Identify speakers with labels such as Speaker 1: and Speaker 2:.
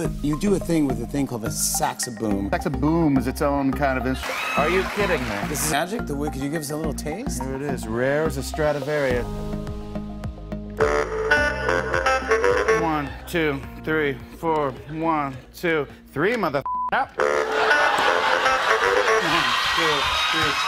Speaker 1: do a thing with a thing called a Sax-A-Boom.
Speaker 2: Sax-A-Boom is its own kind of instrument. Are you kidding me?
Speaker 1: This is magic? Could you give us a little taste?
Speaker 2: Here it is, rare as a Stradivarius. 1, 2, 3, 4. 1, 2, 3, mother. Up. 1, 2, 3.